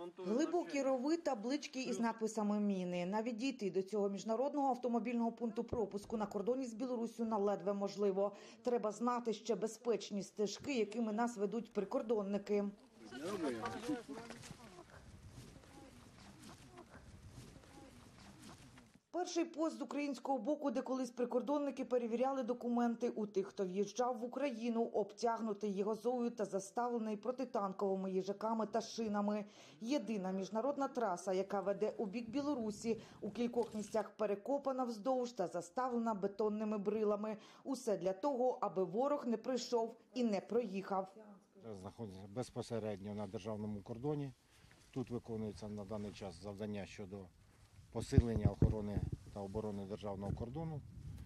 Глибокі рови, таблички із надписами «Міни». Навіть дійти до цього міжнародного автомобільного пункту пропуску на кордоні з Білоруссю ледве можливо. Треба знати ще безпечні стежки, якими нас ведуть прикордонники. Перший пост з українського боку, де колись прикордонники перевіряли документи у тих, хто в'їжджав в Україну, обтягнутий єгозою та заставлений протитанковими їжаками та шинами. Єдина міжнародна траса, яка веде у бік Білорусі, у кількох місцях перекопана вздовж та заставлена бетонними брилами. Усе для того, аби ворог не прийшов і не проїхав. Знаходиться безпосередньо на державному кордоні. Тут виконується на даний час завдання щодо посилення охорони та оборони державного кордону.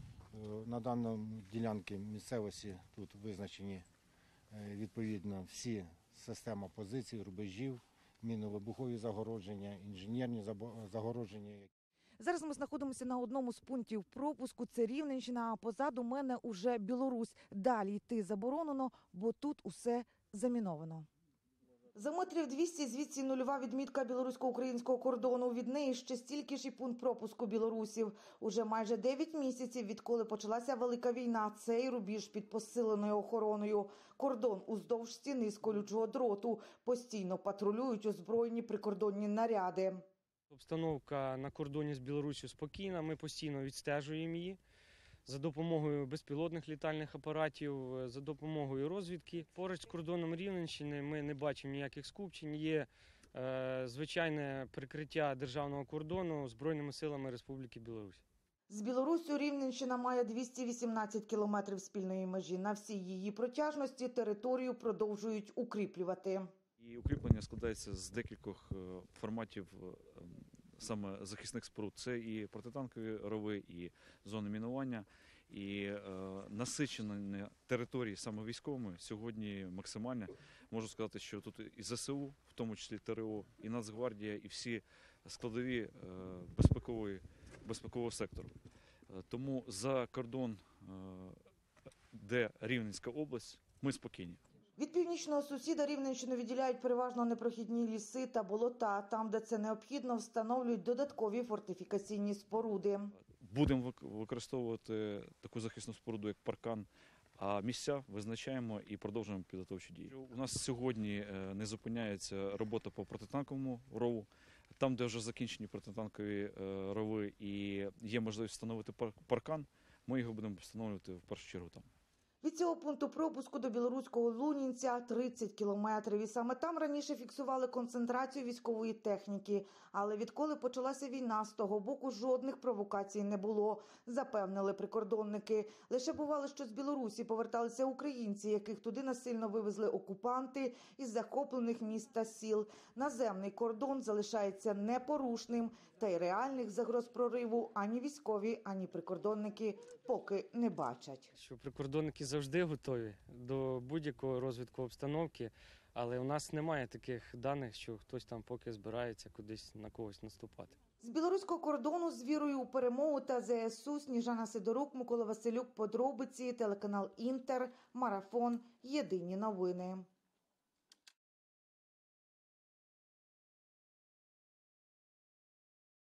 На даній ділянці місцевості тут визначені відповідно всі системи позицій, рубежів, мінно-вибухові загородження, інженерні загородження. Зараз ми знаходимося на одному з пунктів пропуску. Це Рівненщина, а позаду мене уже Білорусь. Далі йти заборонено, бо тут усе заміновано. За метрів 200 звідси нульова відмітка білорусько-українського кордону. Від неї ще стільки ж і пункт пропуску білорусів. Уже майже 9 місяців, відколи почалася велика війна, цей рубіж під посиленою охороною. Кордон уздовж стіни з колючого дроту. Постійно патрулюють озброєні прикордонні наряди. Обстановка на кордоні з Білоруссю спокійна, ми постійно відстежуємо її за допомогою безпілотних літальних апаратів, за допомогою розвідки. Поруч з кордоном Рівненщини ми не бачимо ніяких скупчень. Є звичайне прикриття державного кордону Збройними силами Республіки Білорусь. З Білоруссю Рівненщина має 218 кілометрів спільної межі. На всій її протяжності територію продовжують укріплювати. І укріплення складається з декількох форматів саме захисних споруд. Це і протитанкові рови, і зони мінування, і насичення території саме військовими сьогодні максимальне. Можу сказати, що тут і ЗСУ, в тому числі ТРО, і Нацгвардія, і всі складові безпекового сектору. Тому за кордон, де Рівненська область, ми спокійні. Від північного сусіда Рівненщину відділяють переважно непрохідні ліси та болота. Там, де це необхідно, встановлюють додаткові фортифікаційні споруди. Будемо використовувати таку захисну споруду, як паркан, а місця визначаємо і продовжуємо підготовчі дії. У нас сьогодні не зупиняється робота по протитанковому рову. Там, де вже закінчені протитанкові рови і є можливість встановити паркан, ми його будемо встановлювати в першу чергу там. Від цього пункту пропуску до білоруського Лунінця 30 кілометрів. І саме там раніше фіксували концентрацію військової техніки. Але відколи почалася війна, з того боку жодних провокацій не було, запевнили прикордонники. Лише бувало, що з Білорусі поверталися українці, яких туди насильно вивезли окупанти із захоплених міст та сіл. Наземний кордон залишається непорушним, та й реальних загроз прориву ані військові, ані прикордонники поки не бачать. Що прикордонники завжди готові до будь-якого розвитку обстановки, але у нас немає таких даних, що хтось там поки збирається кудись на когось наступати. З білоруського кордону з вірою у перемогу та ЗСУ Сніжана Сидорук, Микола Василюк, подробиці, телеканал Інтер, Марафон, Єдині новини.